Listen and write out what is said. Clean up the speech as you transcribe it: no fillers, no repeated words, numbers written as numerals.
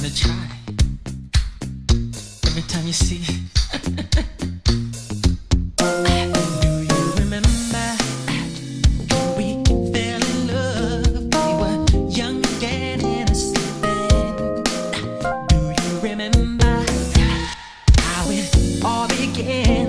gonna try every time you see. Do you remember when we fell in love? We were young and innocent then. Do you remember how it all began?